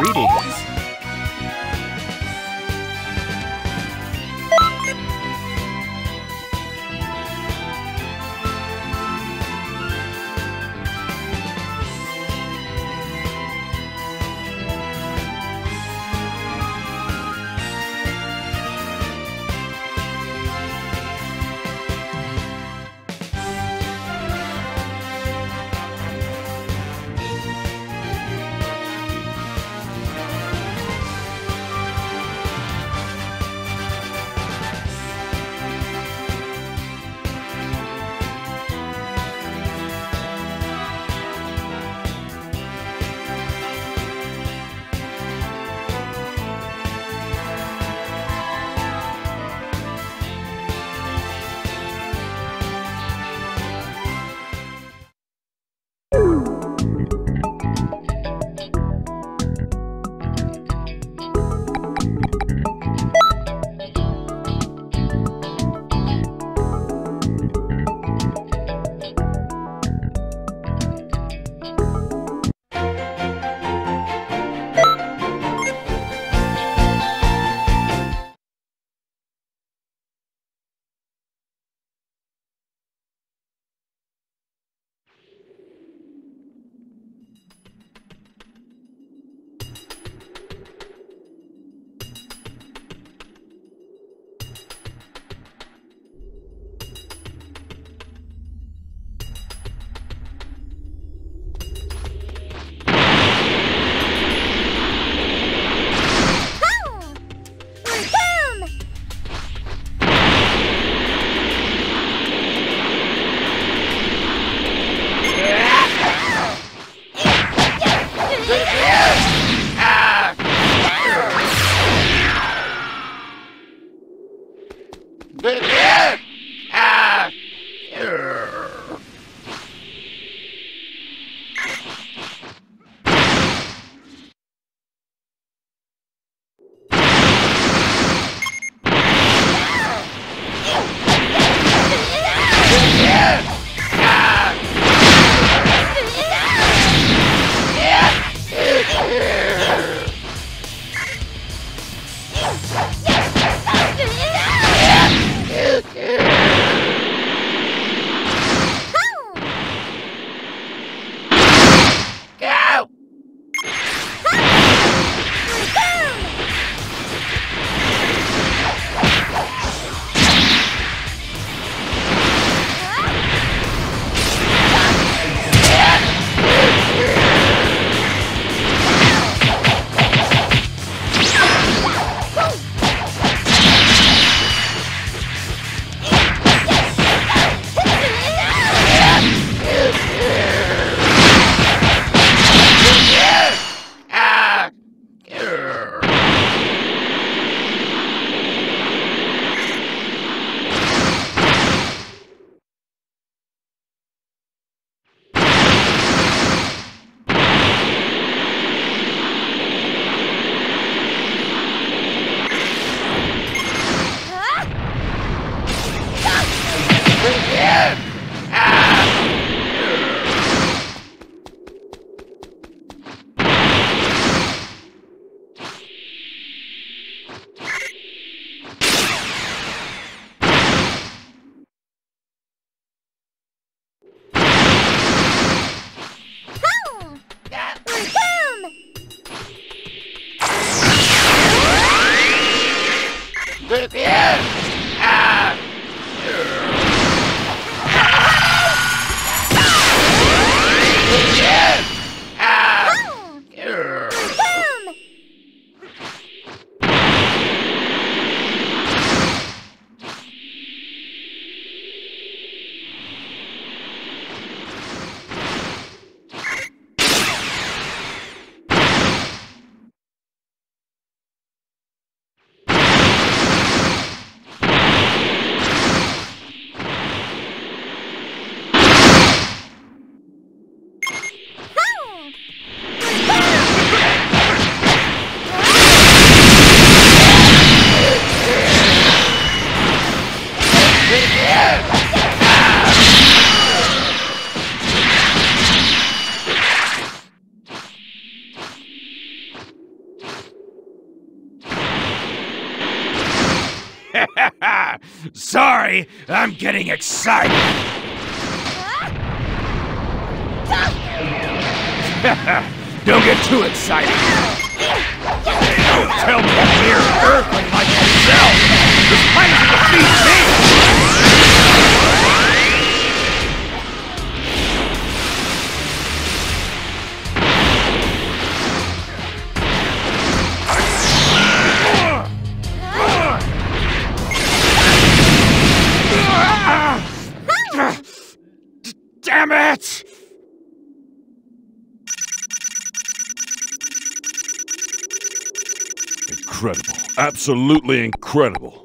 Greetings. Sorry, I'm getting excited. Don't get too excited. Don't tell me a mere earthling like yourself is planning to defeat me! Damn it! Incredible. Absolutely incredible.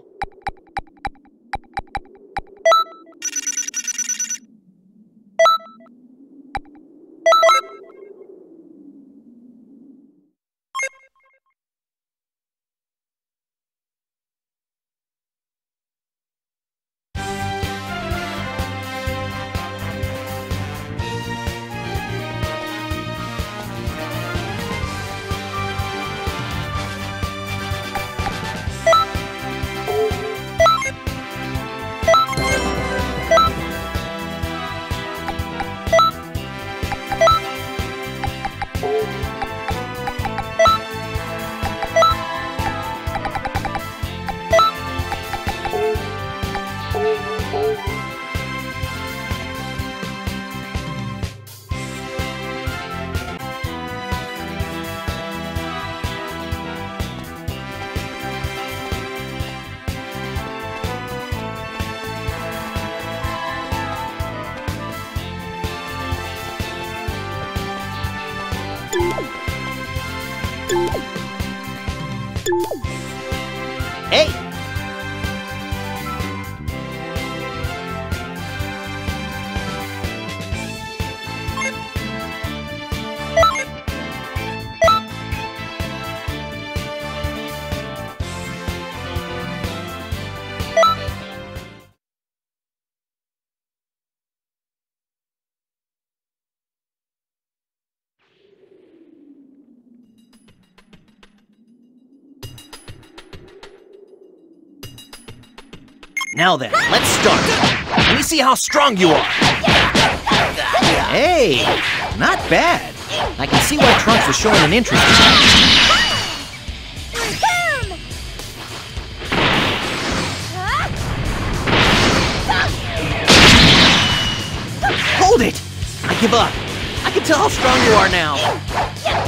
Hey! Now then, let's start. Let me see how strong you are. Hey, not bad. I can see why Trunks was showing an interest in that. Hold it! I give up. I can tell how strong you are now.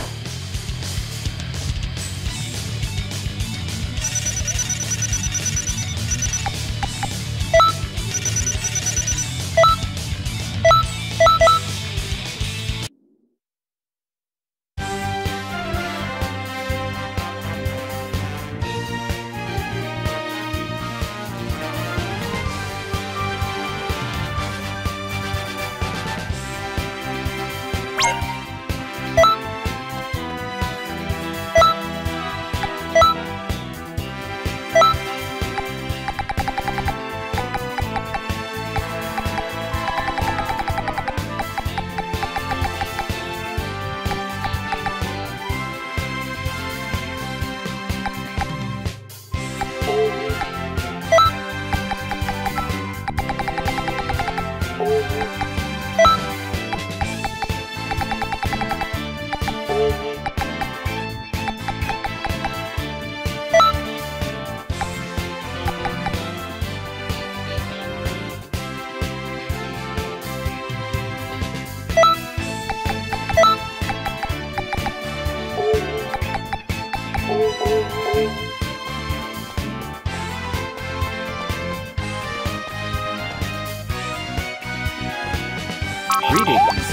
Greetings.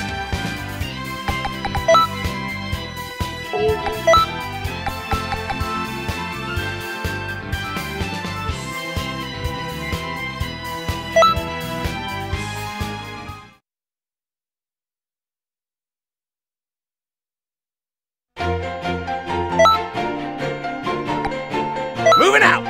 Moving out!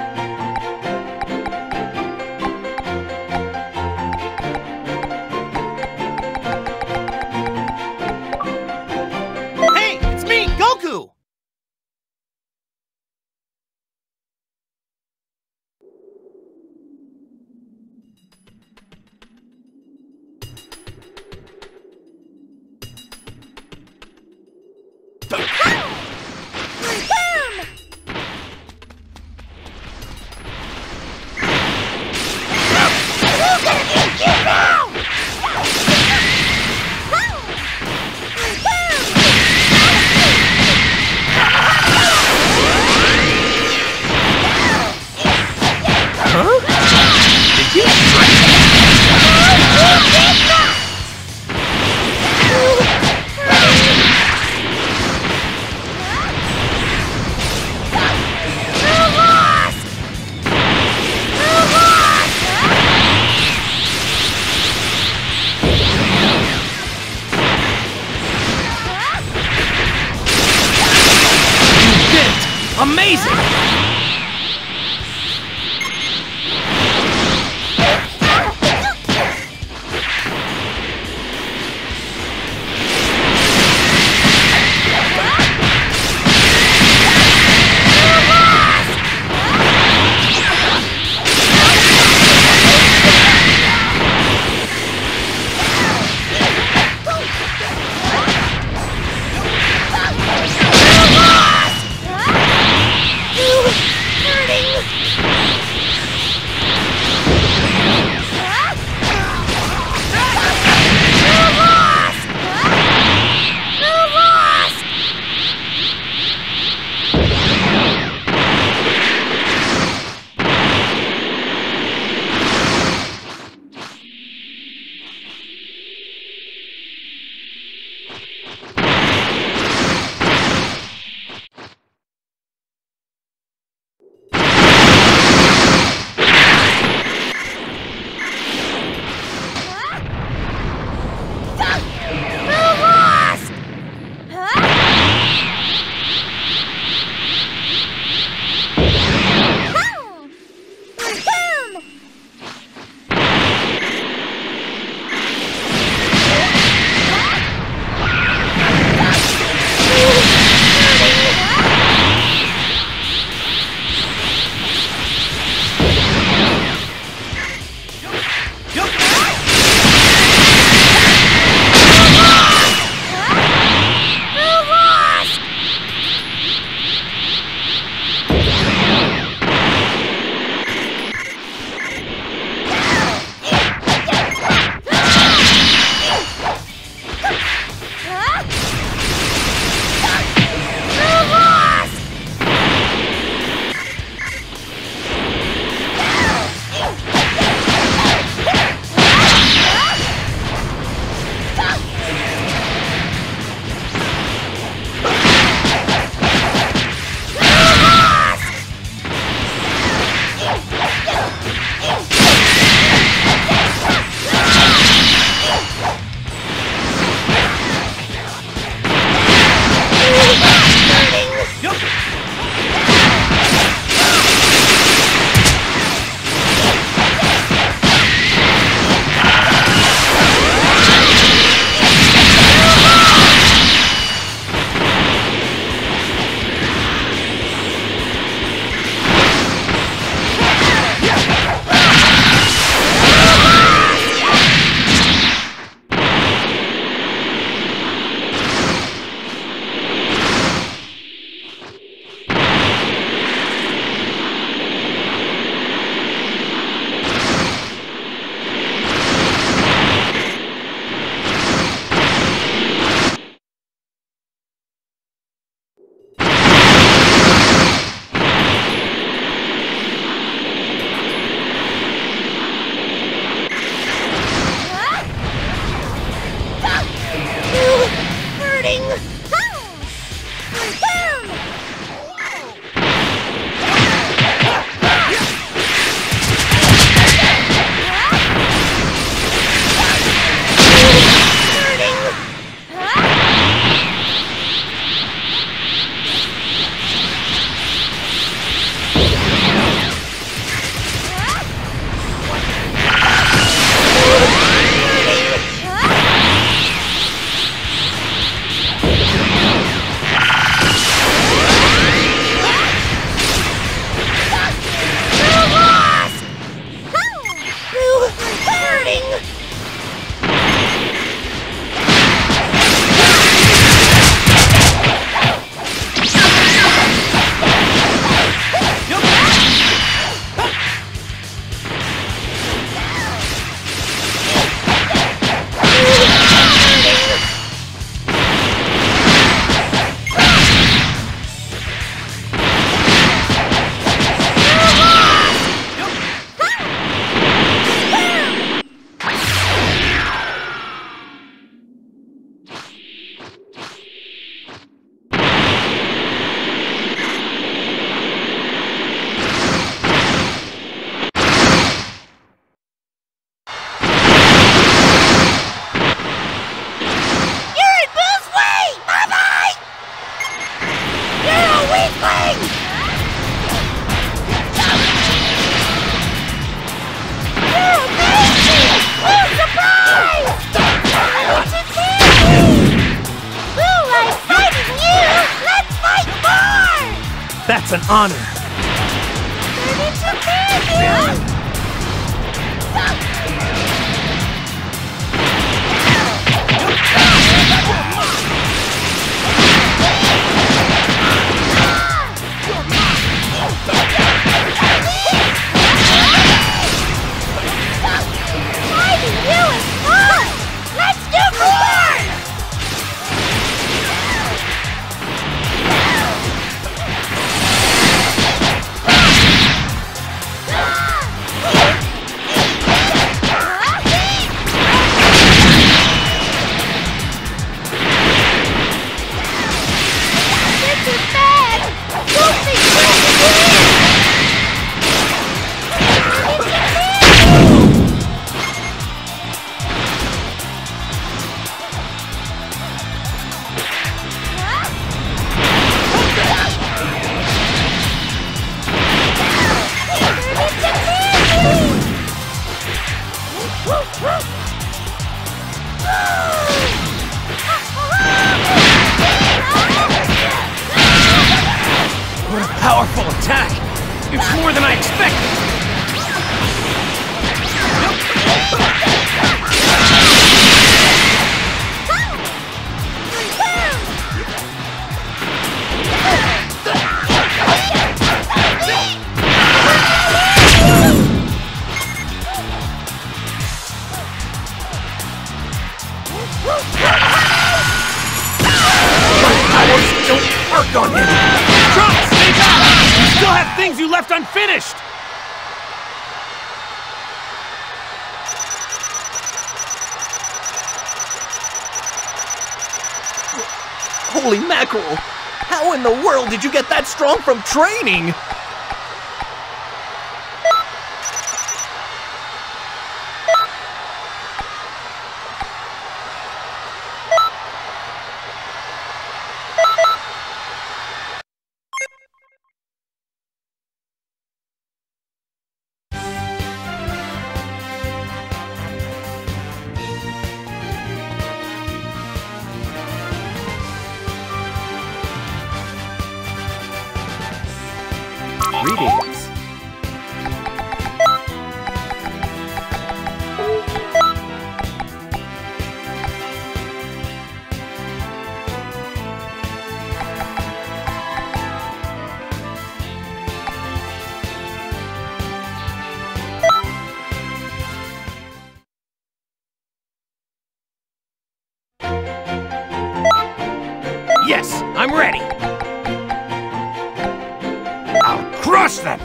That's an honor. What a powerful attack! It's more than I expected! Powers don't work on him! Trunks, stay back! You still have things you left unfinished! Holy mackerel! How in the world did you get that strong from training? Greetings. Yes, I'm ready! I'll crush them!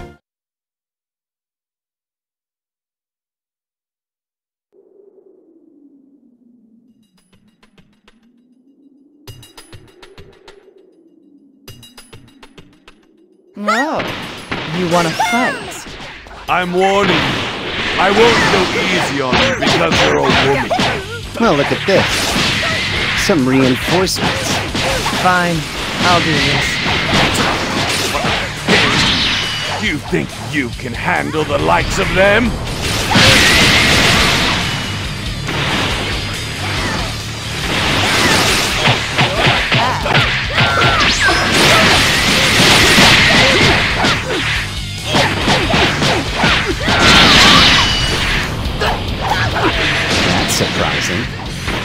Oh, you want to fight? I'm warning you. I won't go easy on you because you're a woman. Well, look at this. Some reinforcements. Fine, I'll do this. You think you can handle the likes of them?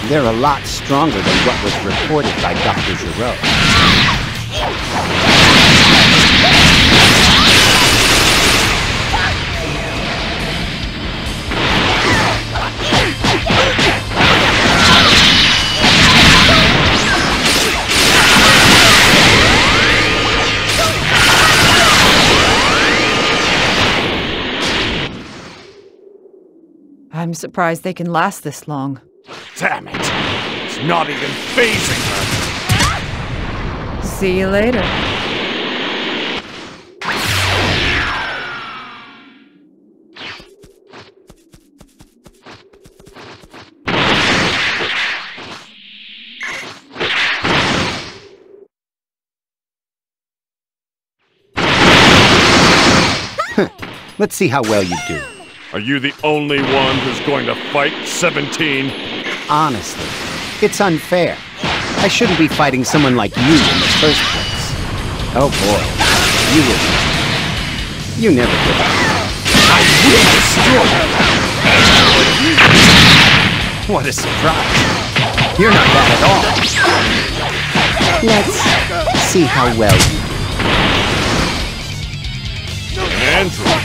They're a lot stronger than what was reported by Dr. Giraud. I'm surprised they can last this long. Damn it! It's not even phasing her! See you later. Let's see how well you do. Are you the only one who's going to fight 17? Honestly, it's unfair. I shouldn't be fighting someone like you in the first place. Oh boy, you never give up. I will destroy her! What a surprise. You're not bad at all. Let's see how well you do. Andrew!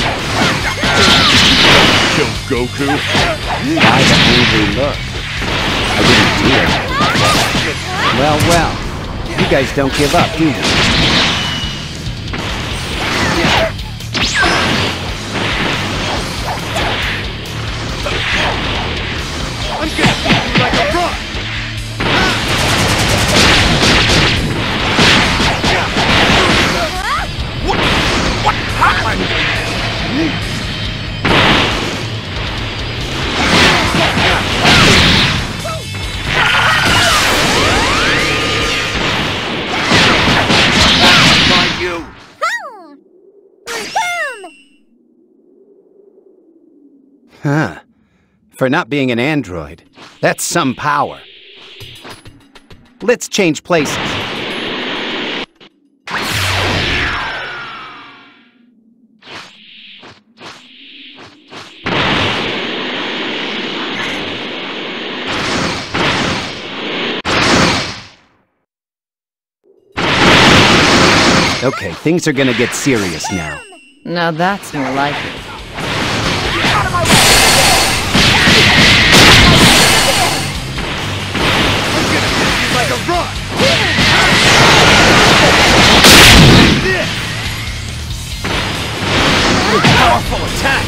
Kill Goku? Why the angry look? I didn't do it. Well, you guys don't give up, do you? I'm gonna beat you like a rock! What happened? Huh. For not being an android, that's some power. Let's change places. Okay, things are gonna get serious now. Now that's more like it. Like a rock! This! Powerful attack!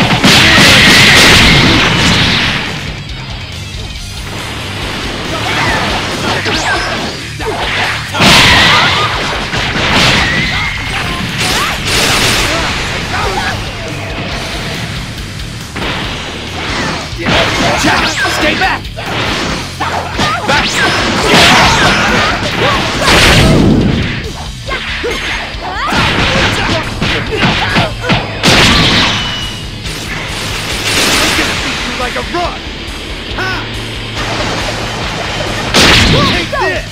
Jack, stay back! Like a rock! Ha! Take this!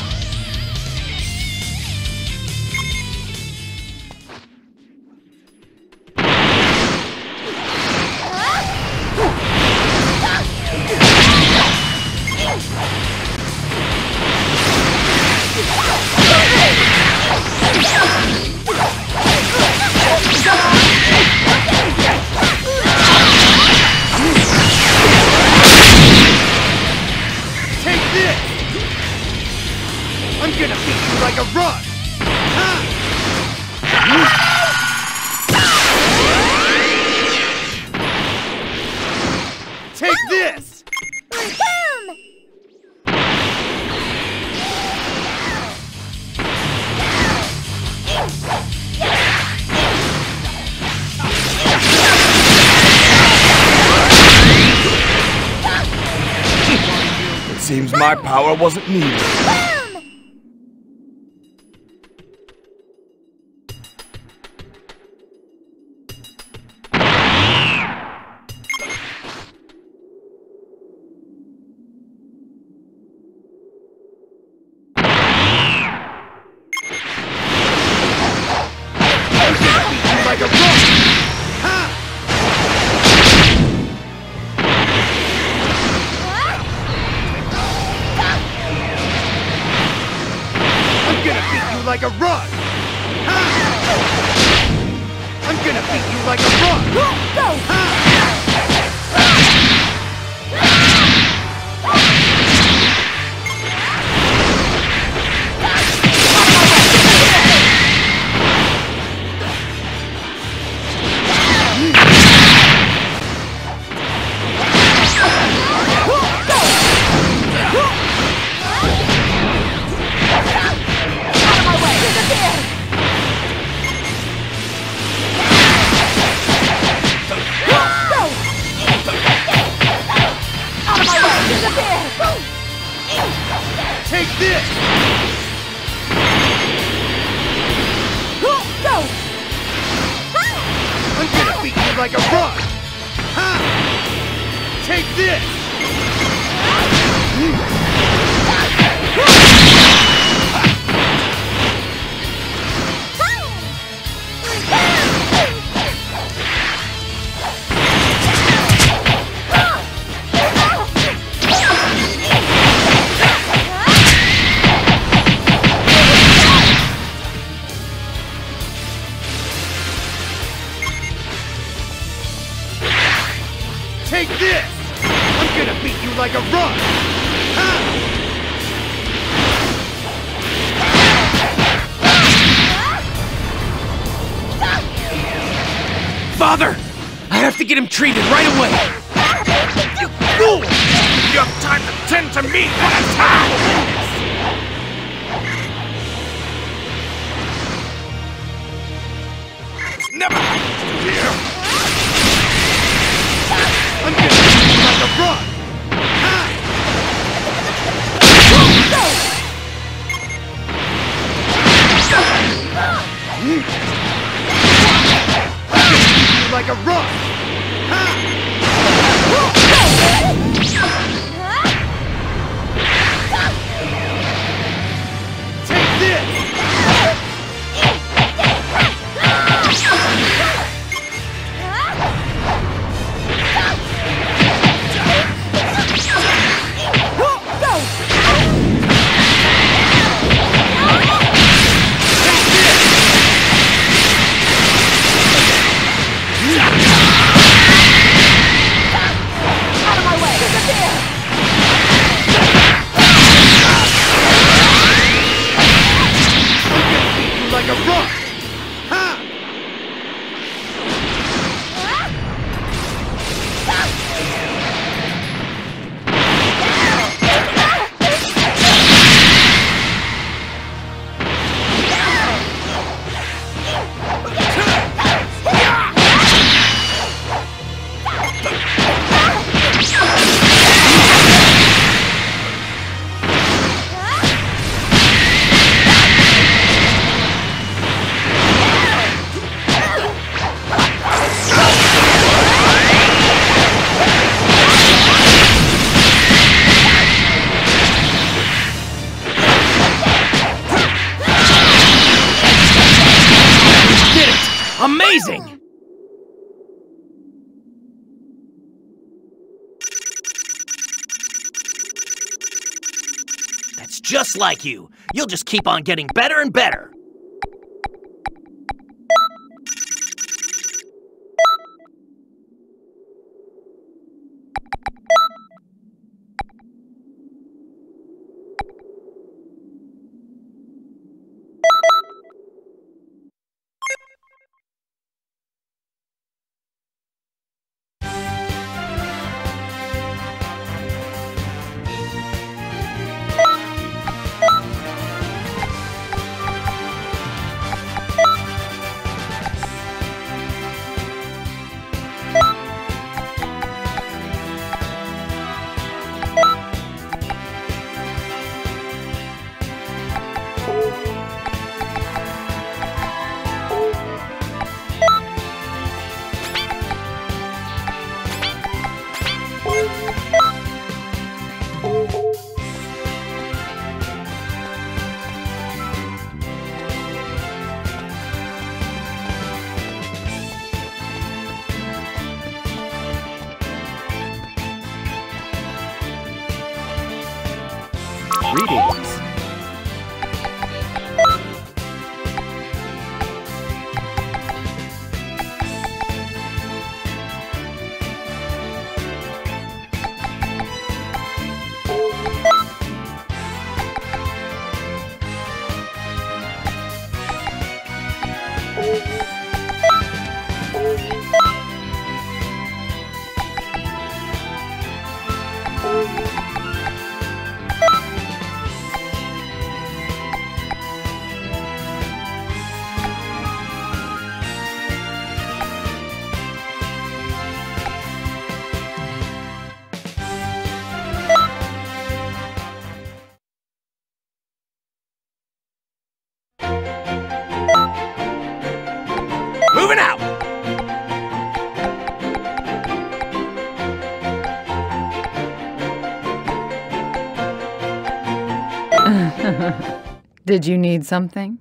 I'm gonna beat you like a rock! Ha! Take this! It seems my power wasn't needed. Like a rock! Ha! this! Go! I'm gonna beat you like a rug! Ha! Take this! Take this! I'm gonna beat you like a rug! Ha! Father! I have to get him treated right away! You fool! You have time to tend to me for a time! It's never happened to here! I'm gonna beat you like a rug! Ha! Like a rug! Ha! Take this! Like a rug! Ha! Amazing! That's just like you. You'll just keep on getting better and better. Greetings. Did you need something?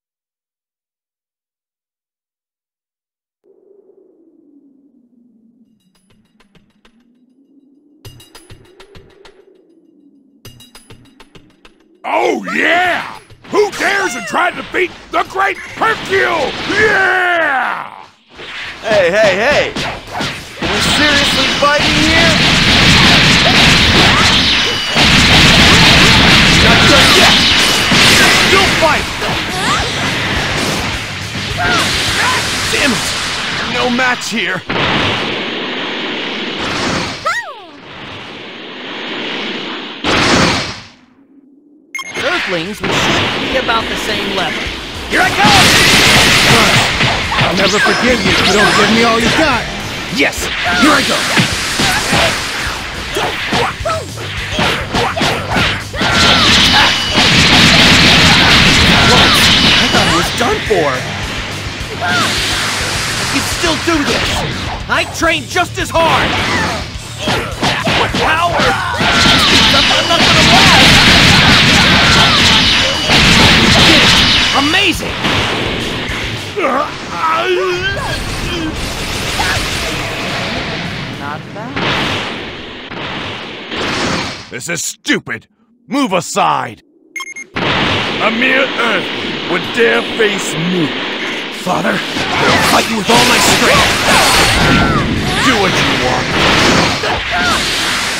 Oh, yeah! Who dares to try to beat the great Hercule? Yeah! Hey, hey, hey! Are we seriously fighting here? Not done yet! Still fight! Damn it! No match here! Earthlings, we should be about the same level. Here I come! I'll never forgive you if you don't give me all you got. Yes, here I go. I thought it was done for. I can still do this. I trained just as hard. What power? I'm not gonna last. Amazing! Not bad. This is stupid! Move aside! A mere earthling would dare face me! Father, I'll fight you with all my strength! Do what you want!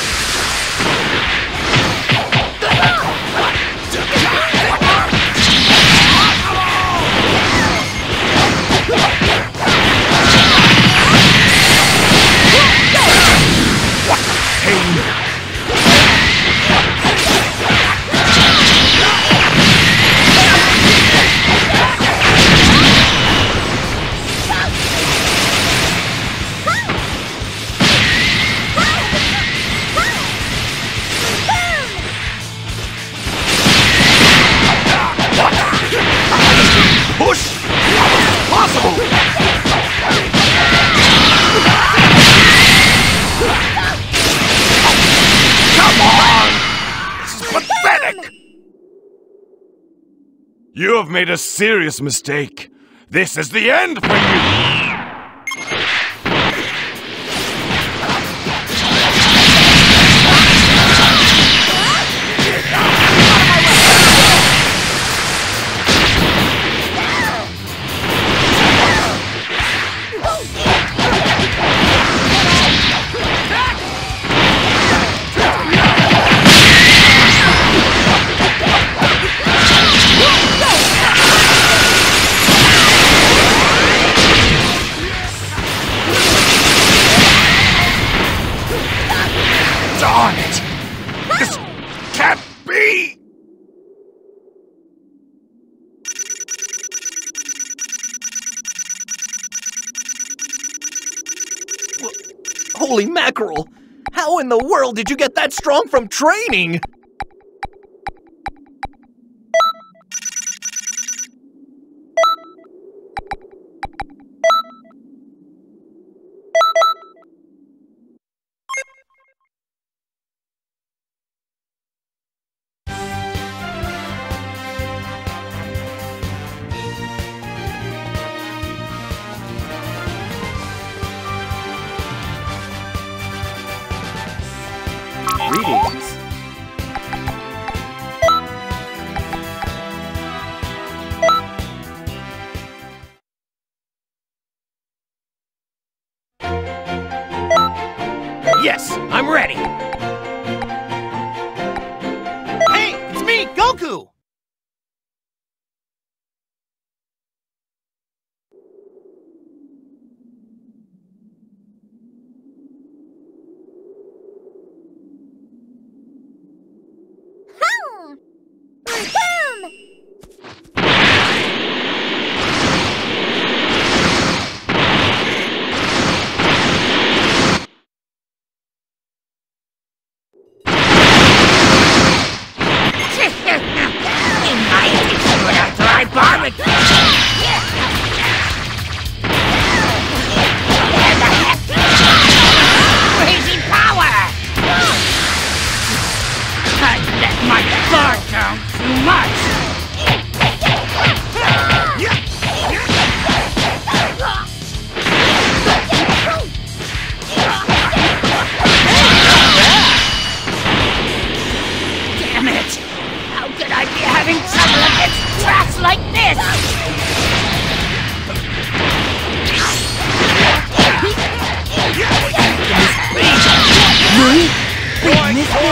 You have made a serious mistake. This is the end for you! Darn it! This can't be! Holy mackerel! How in the world did you get that strong from training? Greetings. Yes, I'm ready! Hey, it's me, Goku!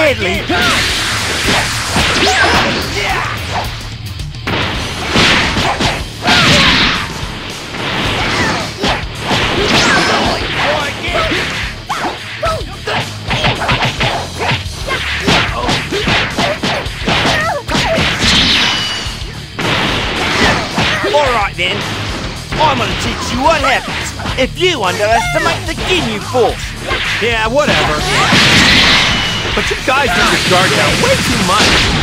deadly! Alright then, I'm gonna teach you what happens if you underestimate the Ginyu Force. Yeah, whatever. But you guys let your guard down way too much.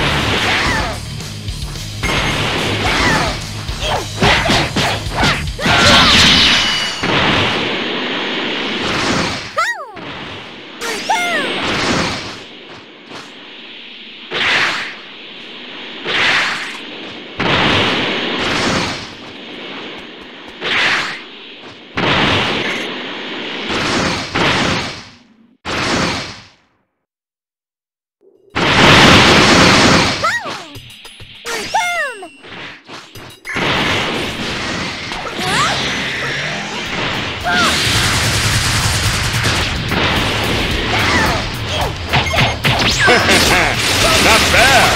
Not bad!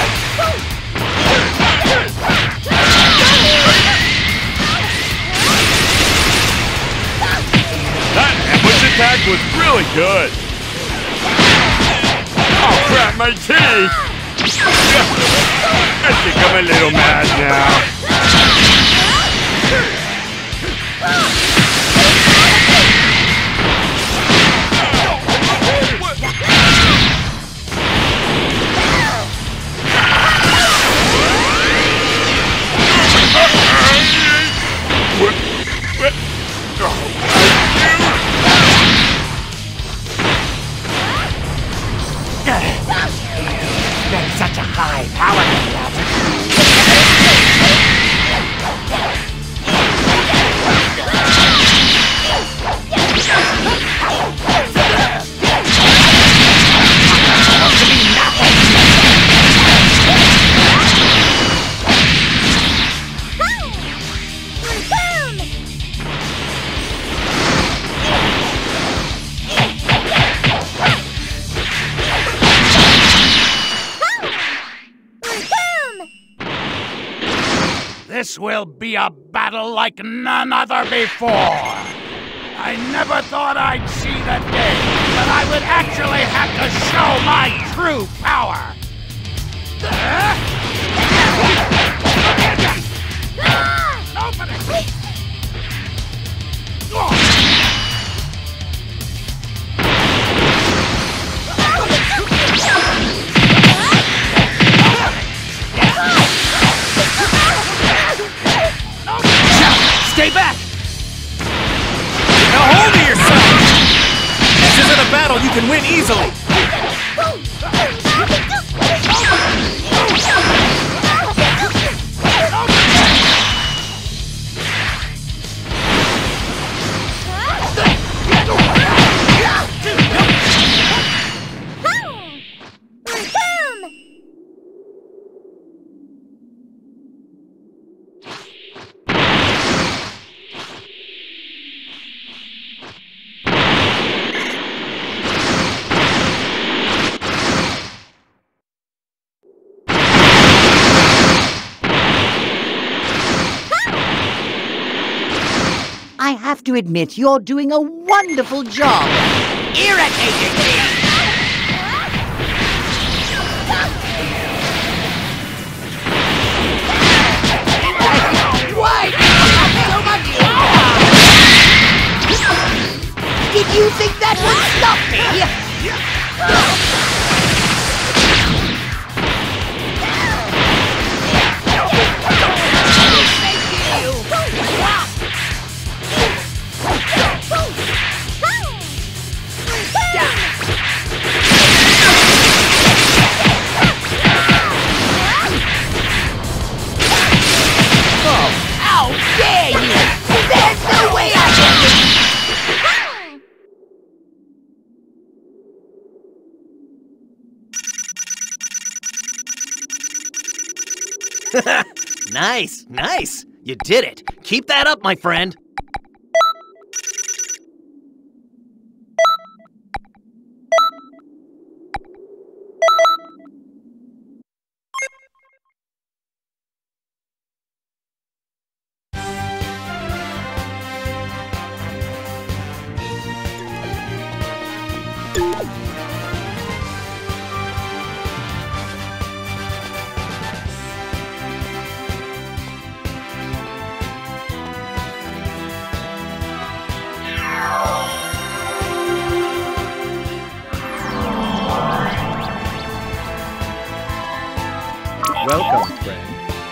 That ambush attack was really good! Oh crap, my teeth! I think I'm a little mad now. That's such a high power This will be a battle like none other before. I never thought I'd see the day that I would actually have to show my true power. Stay back! Now hold to yourself! This isn't a battle you can win easily! I have to admit, you're doing a wonderful job. Irritating me! Why? So much Did you think that would stop me? How dare you! There's no way I can Nice, nice! You did it! Keep that up, my friend! Welcome, friend.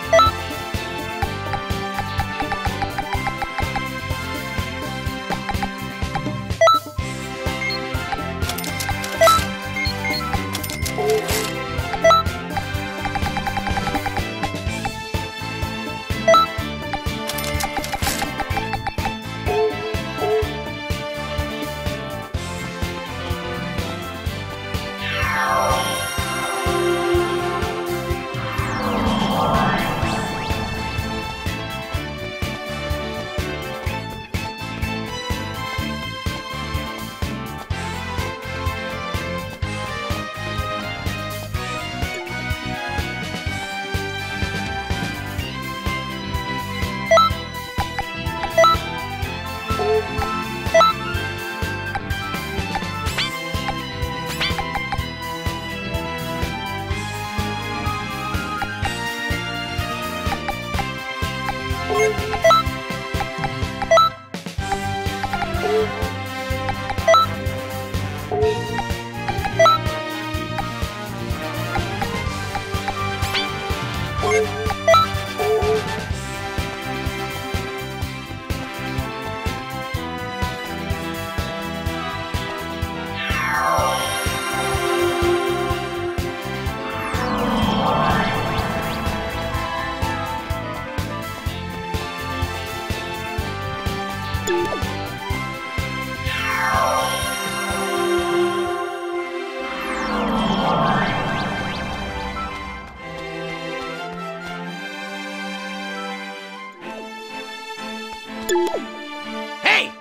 Hey!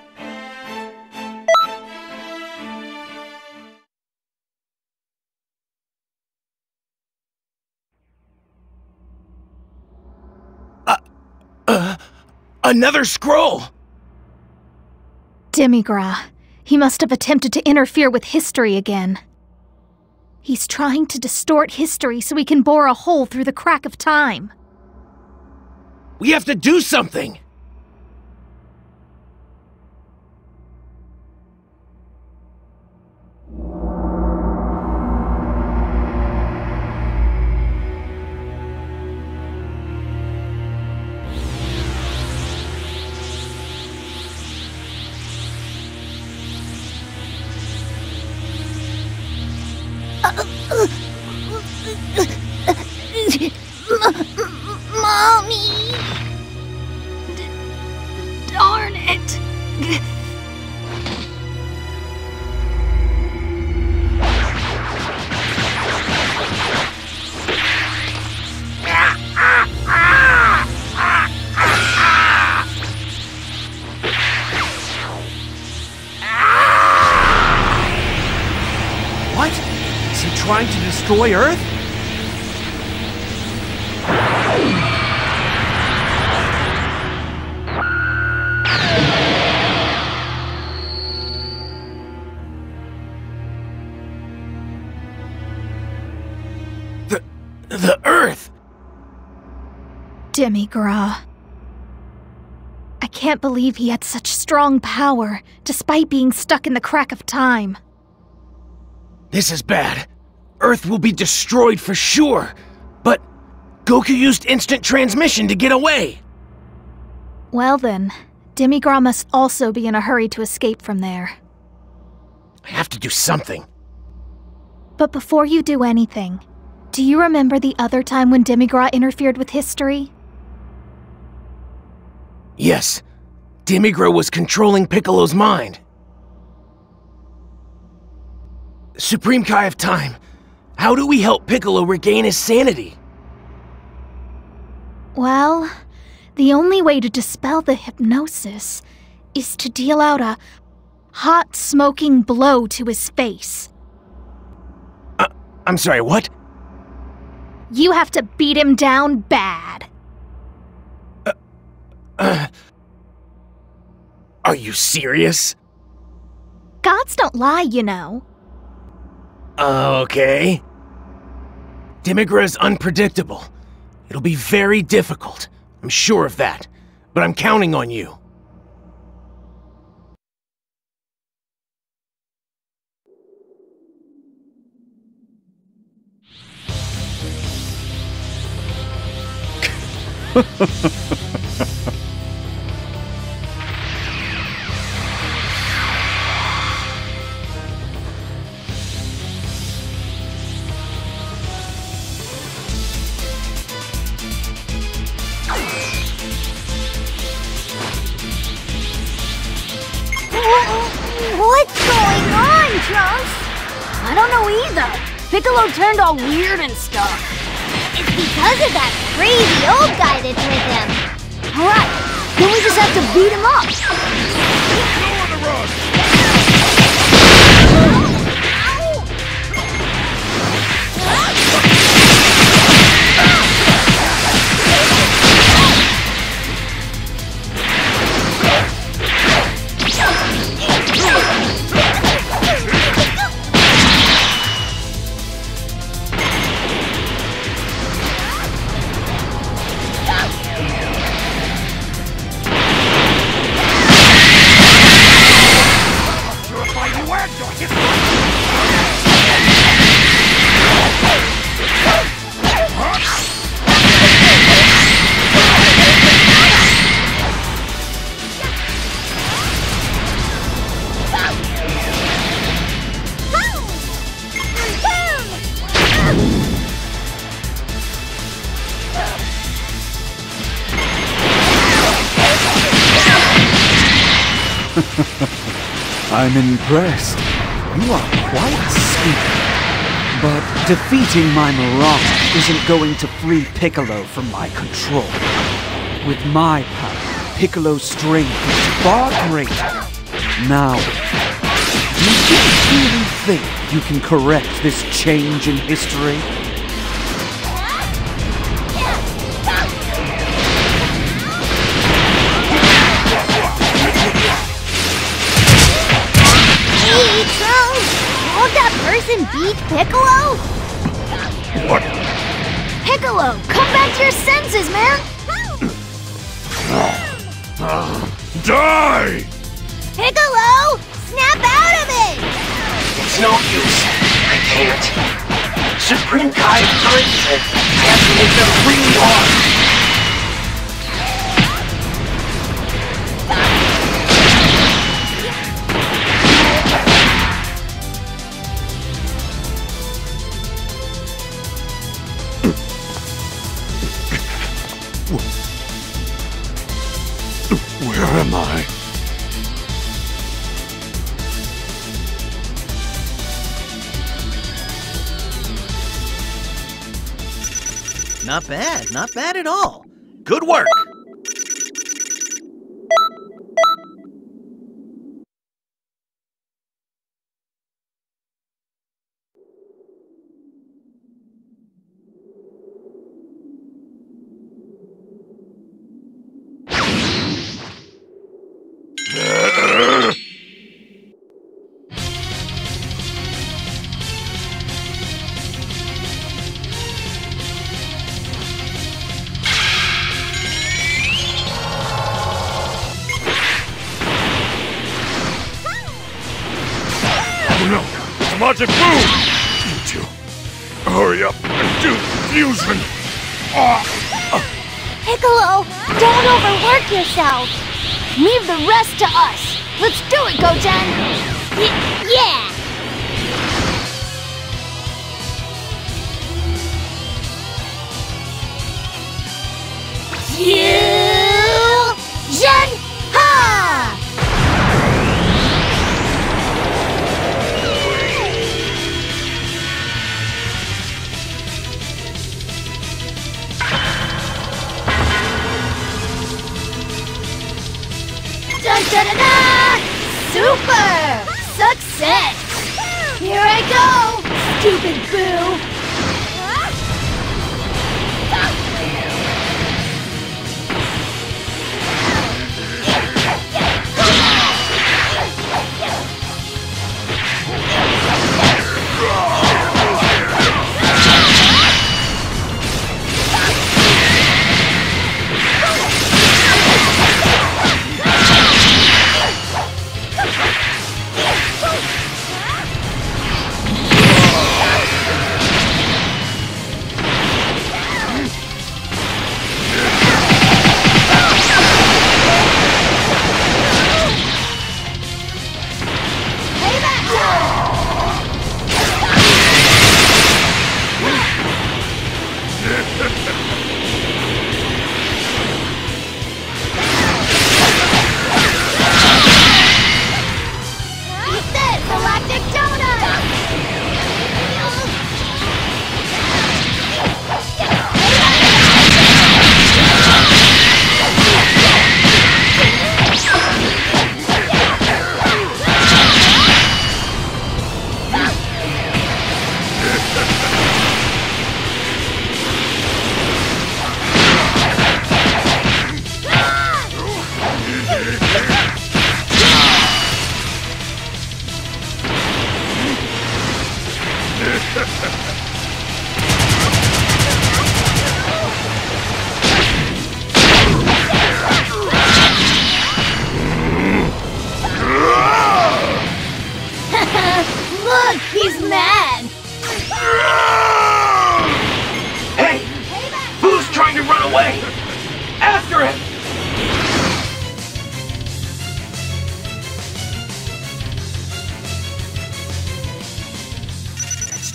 Another scroll! Demigra. He must have attempted to interfere with history again. He's trying to distort history so he can bore a hole through the crack of time. We have to do something! Mommy! Darn it! What? Is he trying to destroy Earth? The Earth! Demigra. I can't believe he had such strong power, despite being stuck in the crack of time. This is bad. Earth will be destroyed for sure. But Goku used instant transmission to get away. Well then, Demigra must also be in a hurry to escape from there. I have to do something. But before you do anything, do you remember the other time when Demigra interfered with history? Yes, Demigra was controlling Piccolo's mind. Supreme Kai of Time, how do we help Piccolo regain his sanity? Well, the only way to dispel the hypnosis is to deal out a hot, smoking blow to his face. I'm sorry, what? You have to beat him down bad. Are you serious? Gods don't lie, you know. Okay. Demigra's unpredictable. It'll be very difficult. I'm sure of that. But I'm counting on you. What's going on, Trunks? I don't know either. Piccolo turned all weird and stuff. It's because of that crazy old guy that's with him. Alright, then we just have to beat him up. I'm impressed. You are quite skilled. But defeating my Mirage isn't going to free Piccolo from my control. With my power, Piccolo's strength is far greater. Now, do you really think you can correct this change in history? Hey, Trunks! Won't that person beat Piccolo? What? Piccolo, come back to your senses, man! Die! Piccolo! Snap out of it! It's no use. I can't. Supreme Kai Crimson. I have to make them really hard. Where am I? Not bad. Not bad at all. Good work. Majin Buu! You two, hurry up and do the fusion! Piccolo, don't overwork yourself! Leave the rest to us! Let's do it, Goten! Yeah! Fusion! Ha! Da-da-da! Super! Success! Here I go! Stupid Boo!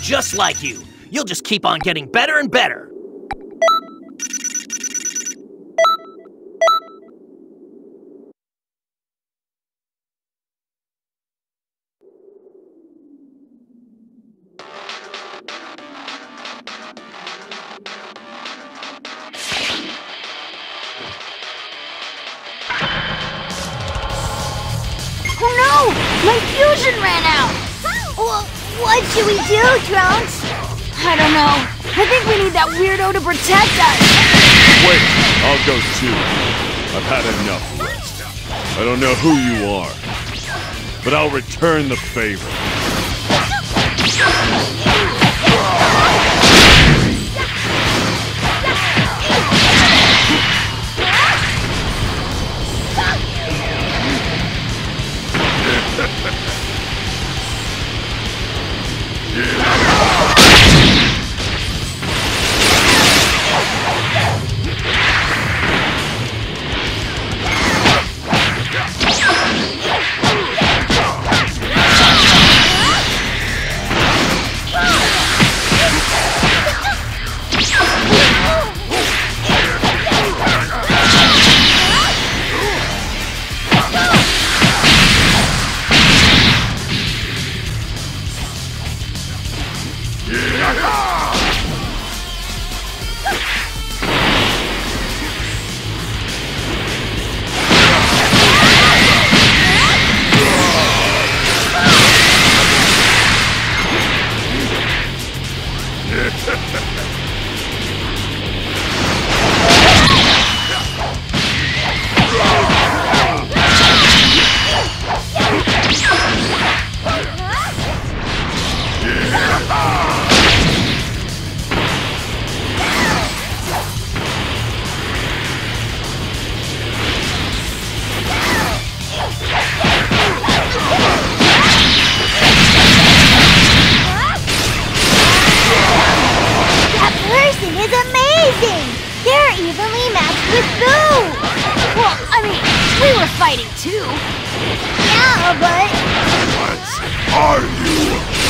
just like you. You'll just keep on getting better and better. Oh no! My fusion ran out! Well, what should we do, Trunks? I don't know. I think we need that weirdo to protect us. Wait, I'll go too. I've had enough rest. I don't know who you are, but I'll return the favor. fighting too. Yeah, but... What are you?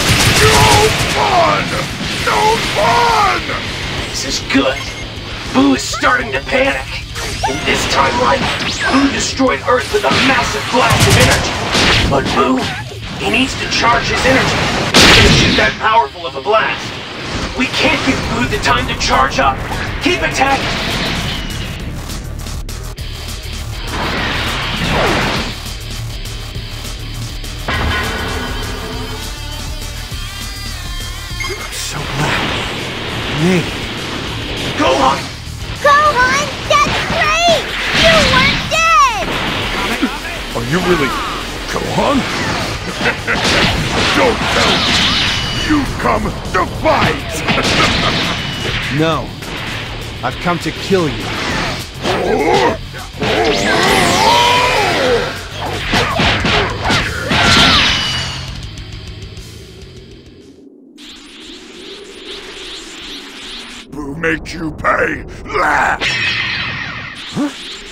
No fun! No fun! This is good. Boo is starting to panic. In this timeline, Boo destroyed Earth with a massive blast of energy. But Boo, he needs to charge his energy. He's gonna shoot that powerful of a blast. We can't give Boo the time to charge up. Keep attacking. So glad. Nate. Gohan! Gohan, that's great! You weren't dead! Are you really Gohan? Don't tell me! You come to fight! No. I've come to kill you. Boo make you pay! Huh?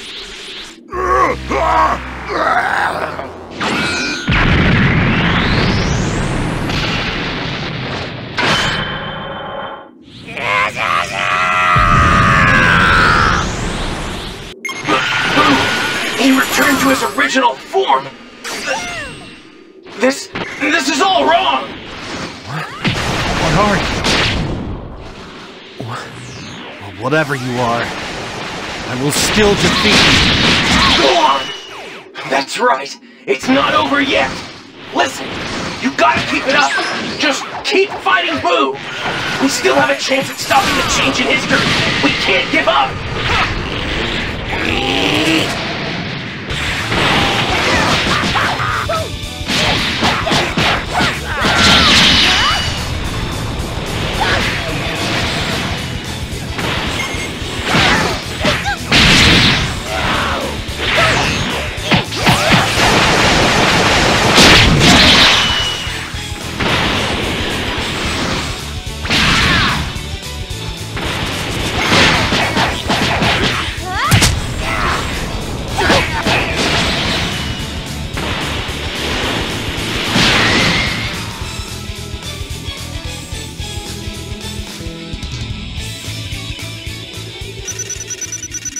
He returned to his original form! This is all wrong! What are you? Well, whatever you are, I will still defeat you. Go on! That's right! It's not over yet! Listen, you gotta keep it up! Just keep fighting Boo! We still have a chance at stopping the change in history! We can't give up!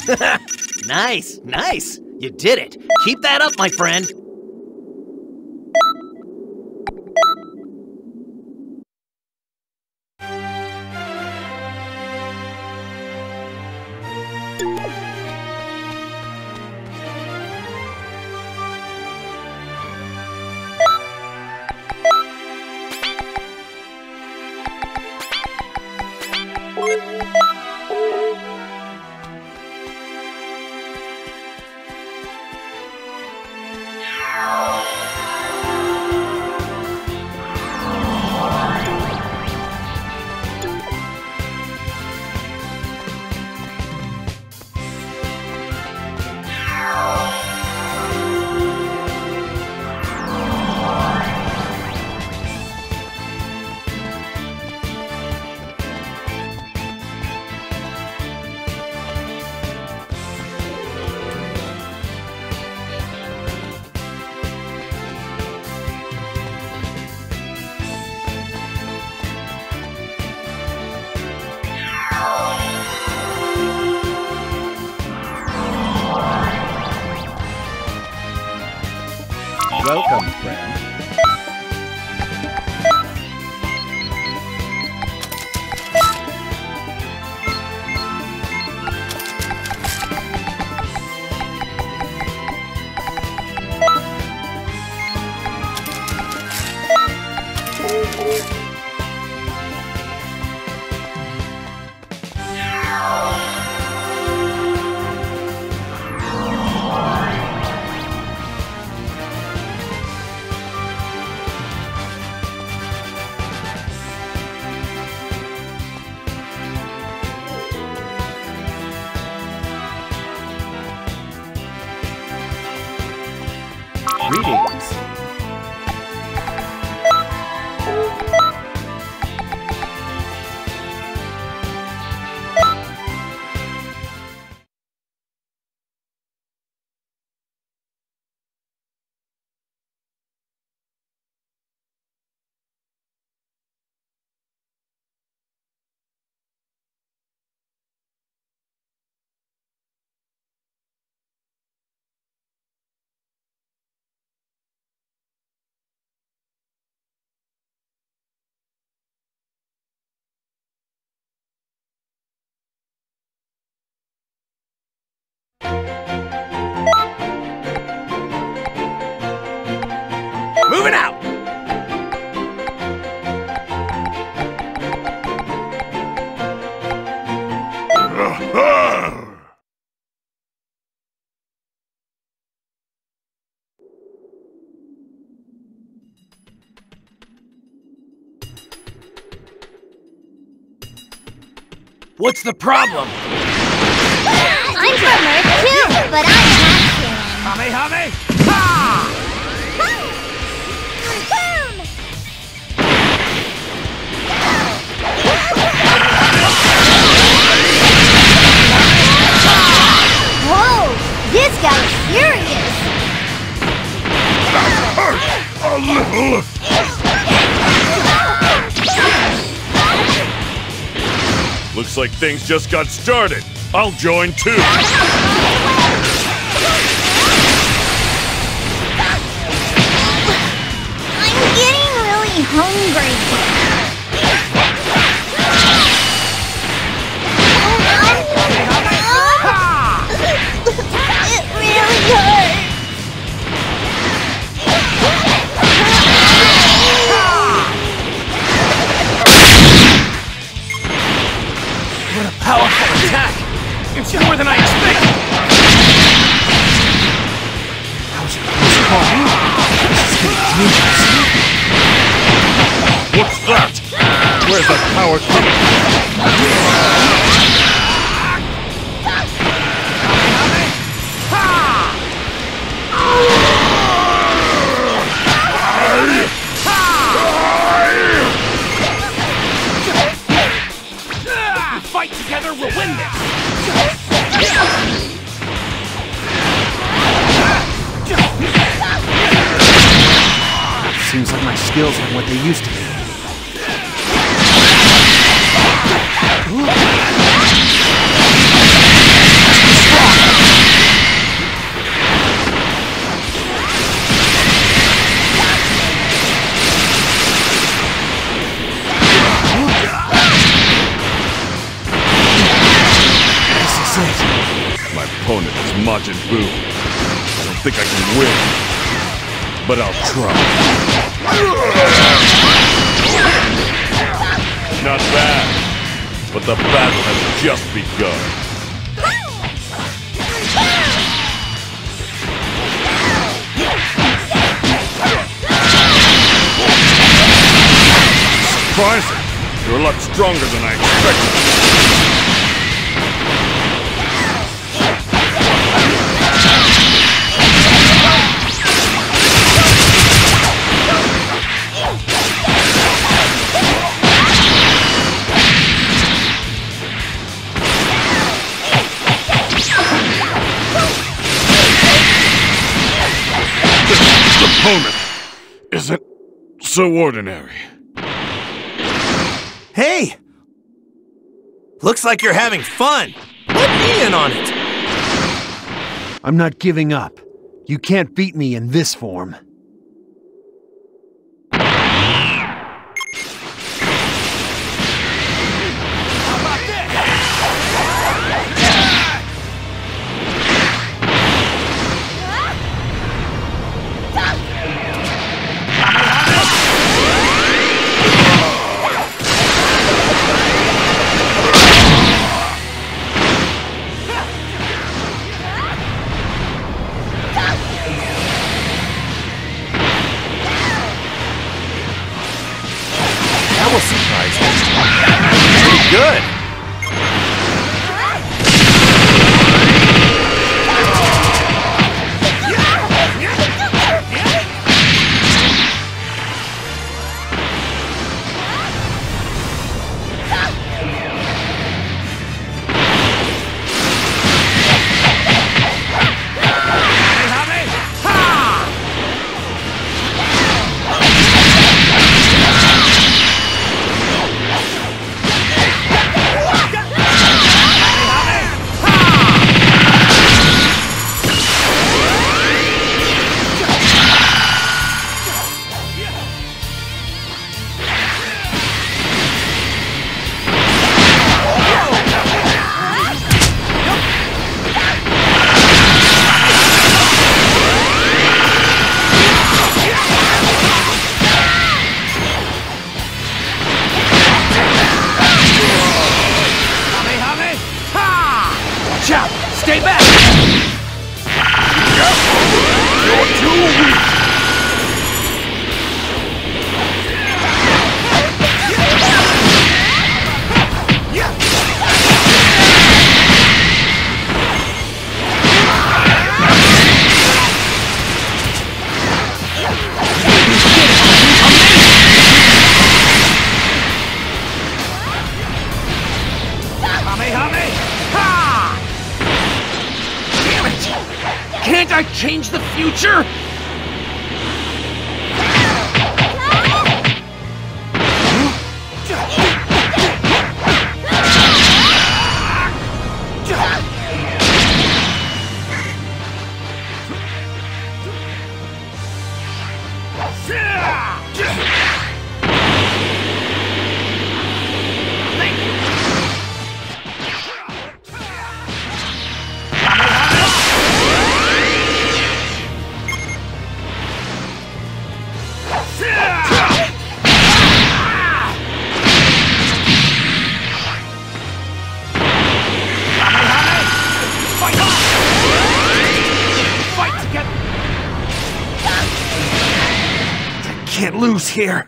Nice, nice. You did it. Keep that up, my friend. Welcome, friend. Greetings. Moving out! What's the problem? I'm from Earth too, but I'm not kidding. Hame! Ha! Boom! Whoa! This guy's serious! That hurt a little! Looks like things just got started. I'll join too. I'm getting really hungry. It really hurts. What a powerful attack! It's more than I expected! How's it this is getting dangerous. What's that? Where's the power coming from? Fight together, we'll win this! Seems like my skills aren't what they used to be. Majin Buu. I don't think I can win, but I'll try. Not bad, but the battle has just begun. Surprising! You're a lot stronger than I expected. This opponent isn't so ordinary. Hey! Looks like you're having fun. Let me in on it. I'm not giving up. You can't beat me in this form. That was surprising. Pretty good. Stay back! You're too weak! Can't I change the future? Can't lose here.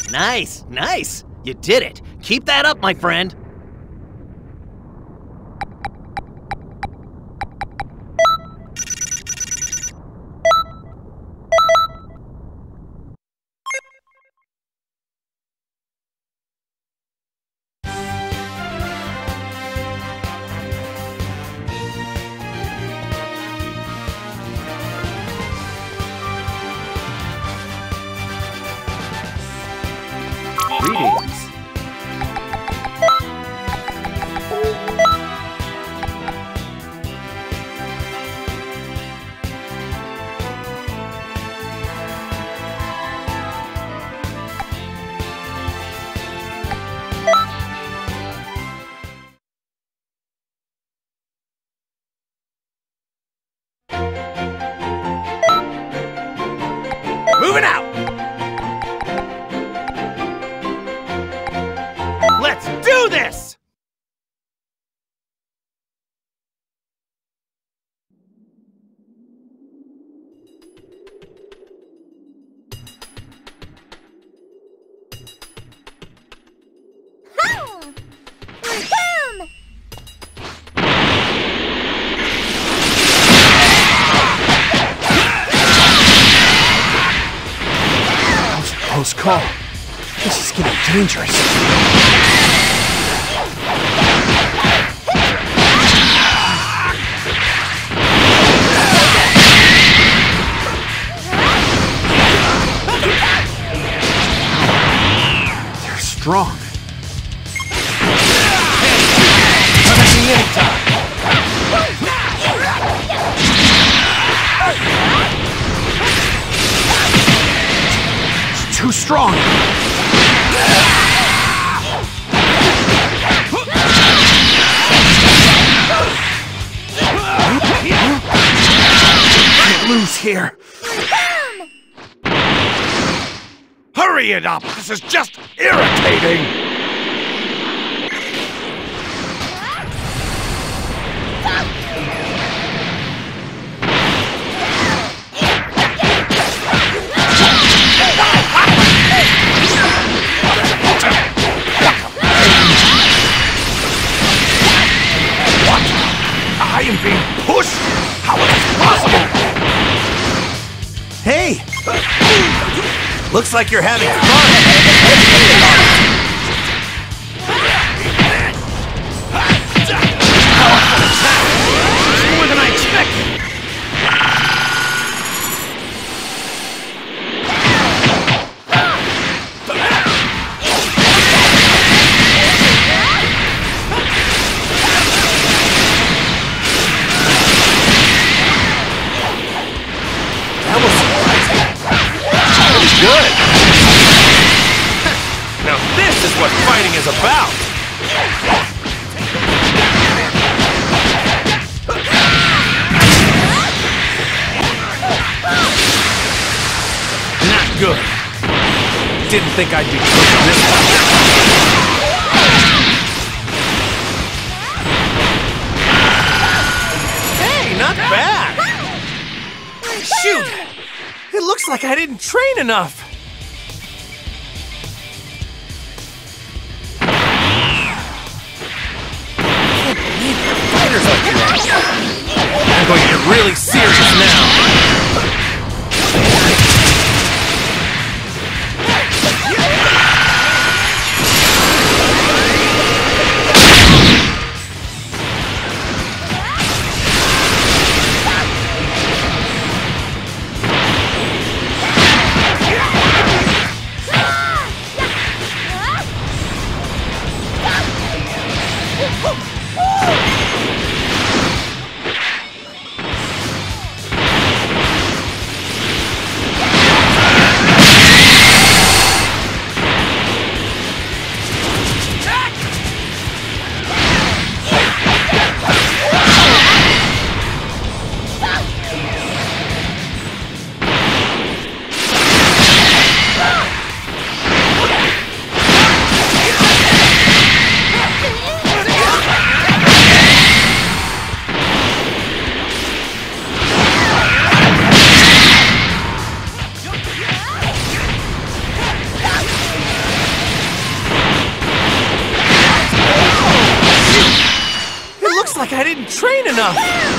Nice, nice. You did it. Keep that up, my friend. Greetings. Moving out! Let's do this! Boom! That was a close call. This is getting dangerous. They're strong. Come at me anytime. It's too strong. Can't lose here. Hurry it up! This is just irritating! What? I am being pushed? How is this possible? Hey! Looks like you're having fun. More than I expected. That was surprising. Pretty good. Now this is what fighting is about. Not good. Didn't think I'd be cooking this one. Hey, not bad. Shoot! It looks like I didn't train enough. I can't believe you're fighters like you are. I'm going to get really serious now. like I didn't train enough!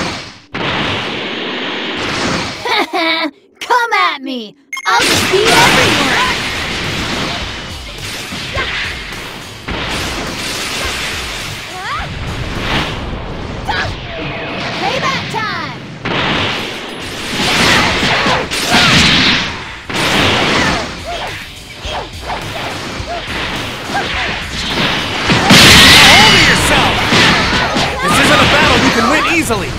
Come at me! I'll just beat everyone! Payback time! Hold of yourself! This isn't a battle you can win easily!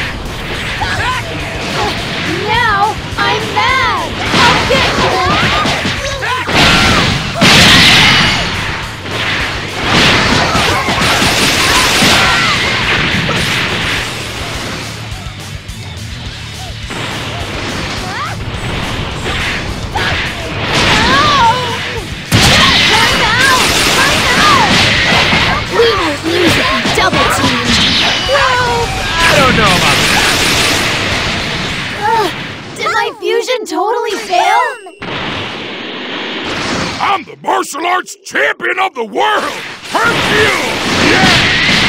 Now I'm mad! I'll get you! We won't lose if we double team! I don't know about that. Did my fusion totally fail? I'm the martial arts champion of the world! Hercule! Yeah!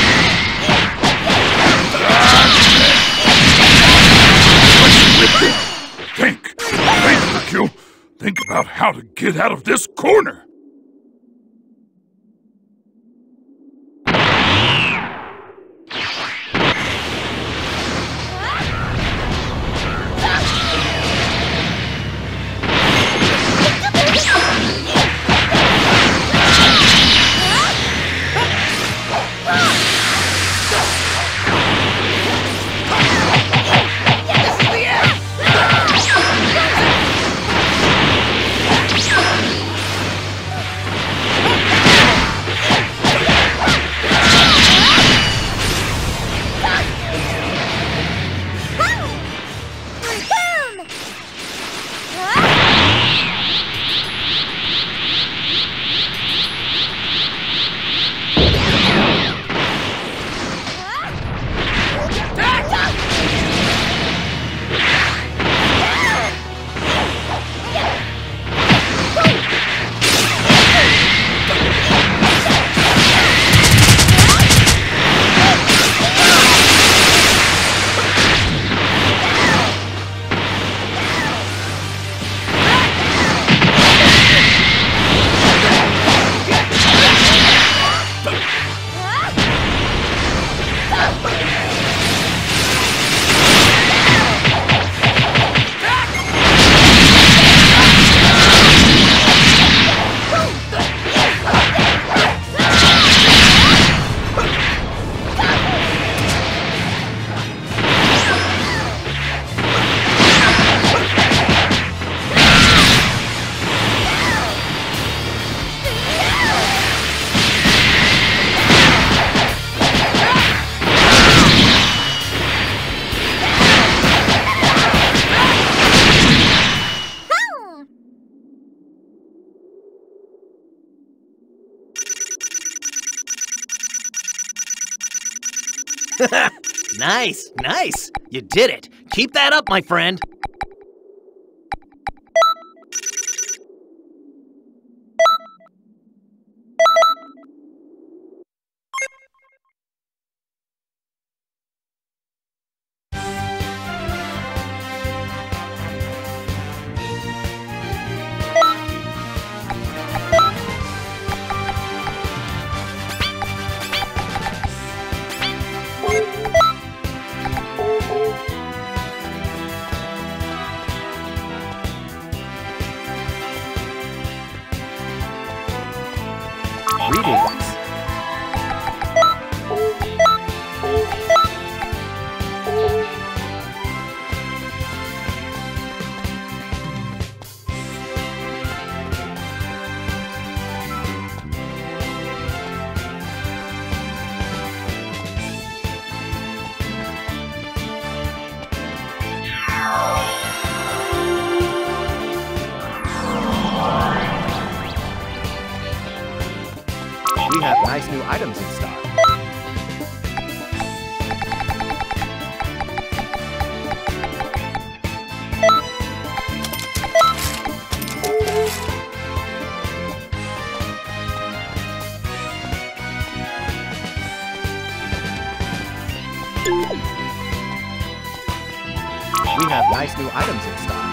Think, Hercule. Think about how to get out of this corner. Nice, nice. You did it. Keep that up, my friend. Greetings. We have nice new items in stock. We have nice new items in stock.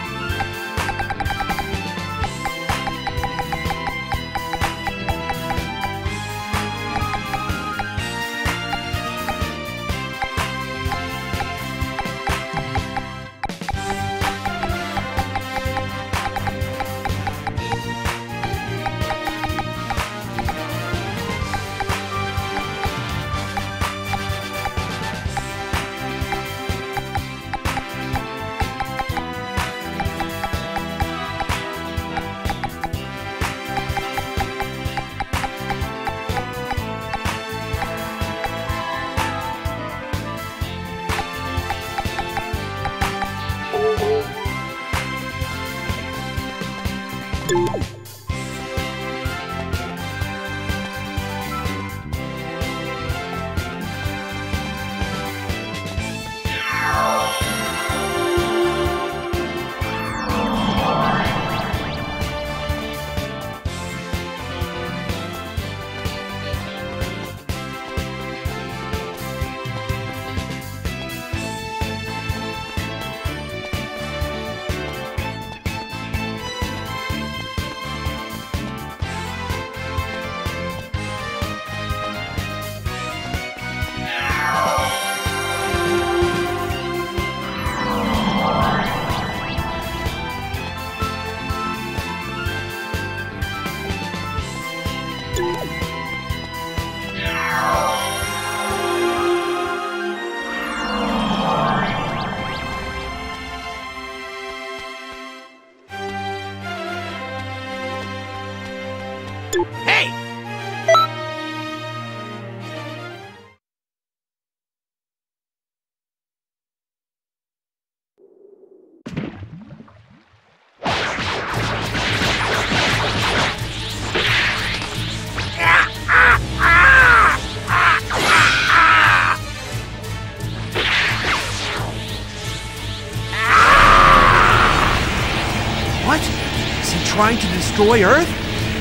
Trying to destroy Earth?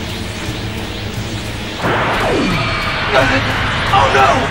Oh no!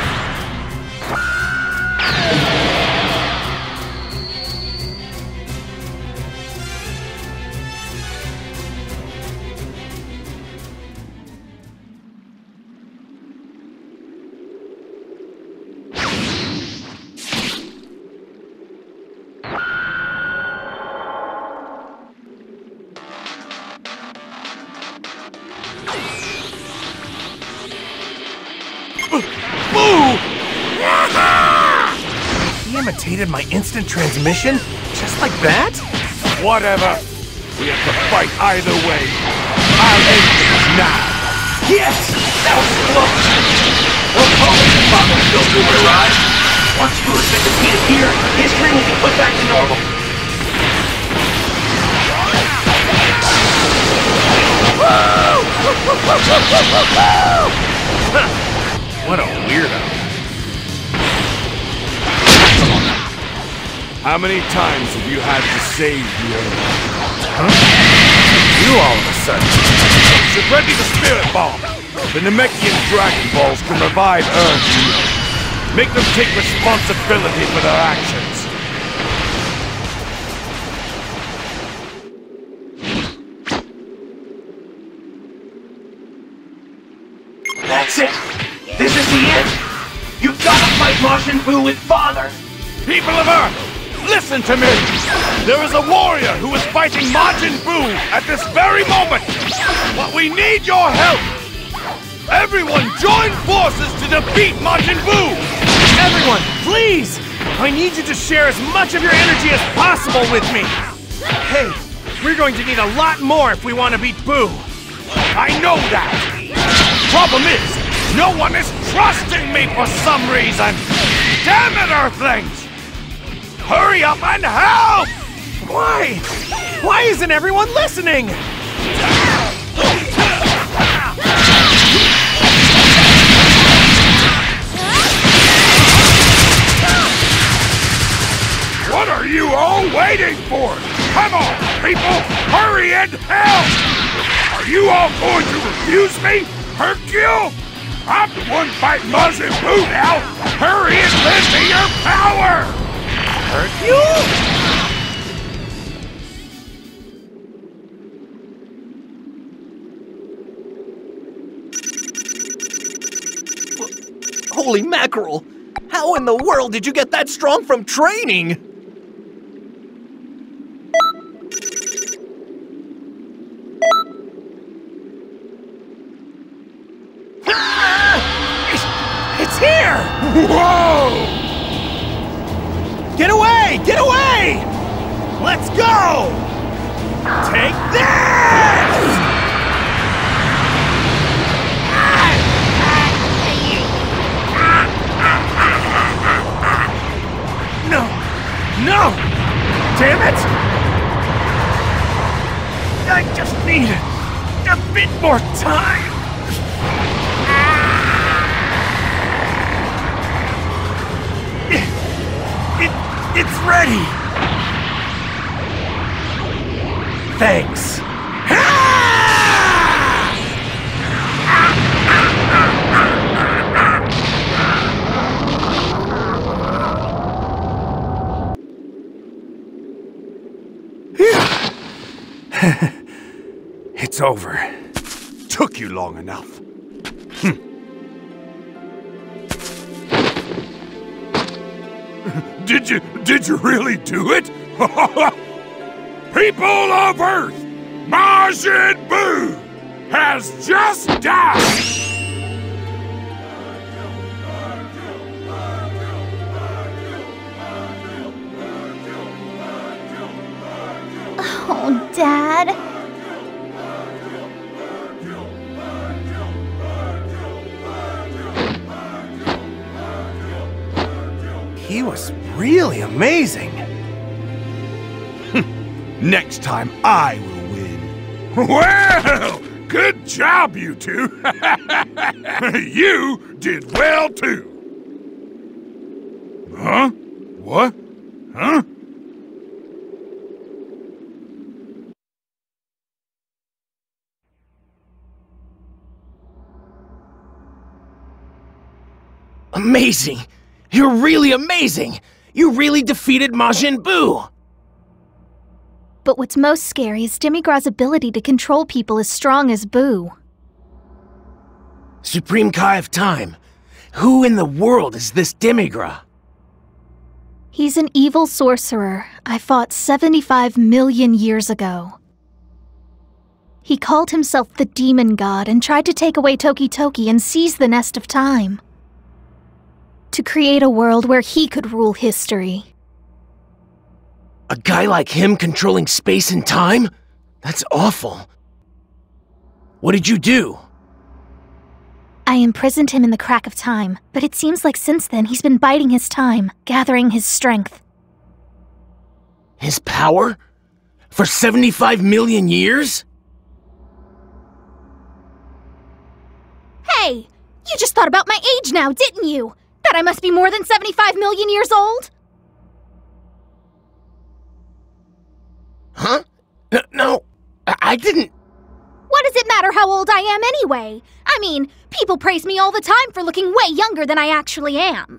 He imitated my instant transmission? Just like that? Whatever. We have to fight either way. I'll end this now. Yes! That was close! We'll call it the Father Filter Mirage. Once you have been defeated here, history will be put back to normal. What a weirdo. How many times have you had to save the Earth? Huh? You all of a sudden. You should ready the Spirit Bomb. The Namekian Dragon Balls can revive Earth. Make them take responsibility for their actions. That's it! This is the end! You've gotta fight Majin Buu with Father! People of Earth, listen to me! There is a warrior who is fighting Majin Buu at this very moment! But we need your help! Everyone join forces to defeat Majin Buu! Everyone, please! I need you to share as much of your energy as possible with me! Hey, we're going to need a lot more if we want to beat Buu! I know that! Problem is, no one is trusting me for some reason! Damn it, Earthlings! Hurry up and help! Why? Why isn't everyone listening? What are you all waiting for? Come on, people! Hurry and help! Are you all going to refuse me? Hercule? I'm one fight Majin Buu now! Hurry and lend me your power! Hurt you? Holy mackerel! How in the world did you get that strong from training? It's here! Whoa! Get away! Get away! Let's go! Take this! No! No! Damn it! I just need a bit more time! It's ready! Thanks. It's over. Took you long enough. Did you really do it? People of Earth, Majin Buu has just died! Oh, Dad. He was really amazing. Next time I will win. Well, good job, you two. You did well, too. Huh? What? Huh? Amazing! You're really amazing! You really defeated Majin Buu! But what's most scary is Demigras' ability to control people as strong as Buu. Supreme Kai of Time, who in the world is this Demigra? He's an evil sorcerer I fought 75 million years ago. He called himself the Demon God and tried to take away Toki Toki and seize the Nest of Time. To create a world where he could rule history. A guy like him controlling space and time? That's awful. What did you do? I imprisoned him in the crack of time, but it seems like since then he's been biding his time, gathering his strength. His power? For 75 million years? Hey! You just thought about my age now, didn't you? That I must be more than 75 million years old? Huh? No, I didn't... What does it matter how old I am anyway? I mean, people praise me all the time for looking way younger than I actually am.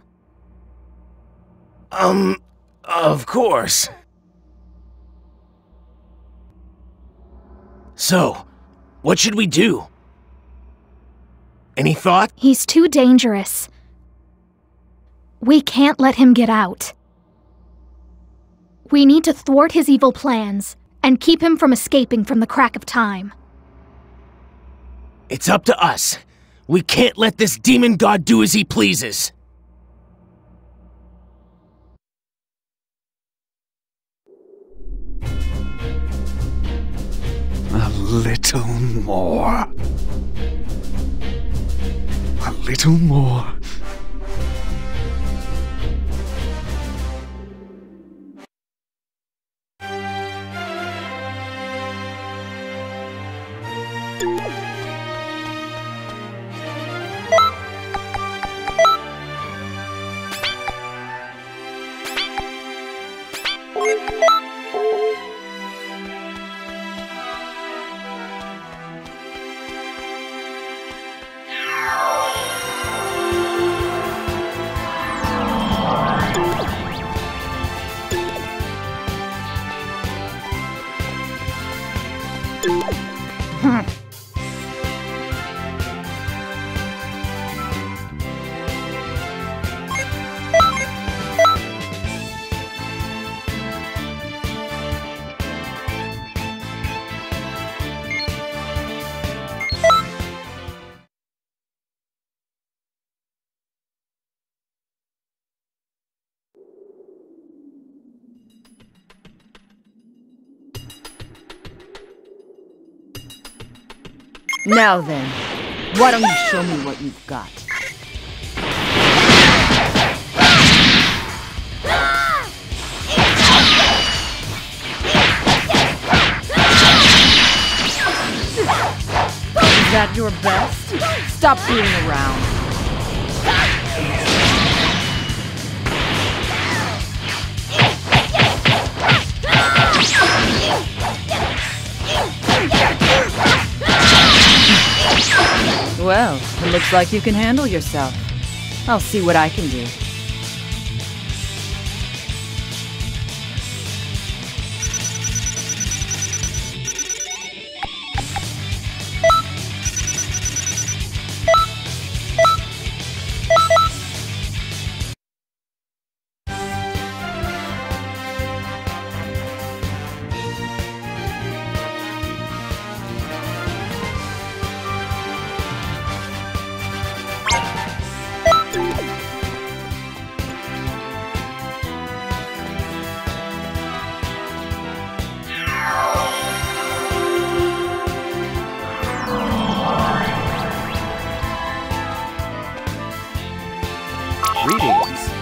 Of course. So, what should we do? Any thought? He's too dangerous. We can't let him get out. We need to thwart his evil plans and keep him from escaping from the crack of time. It's up to us. We can't let this demon god do as he pleases. A little more. A little more. Now then, why don't you show me what you've got? Is that your best? Stop fooling around. Well, it looks like you can handle yourself. I'll see what I can do. Greetings.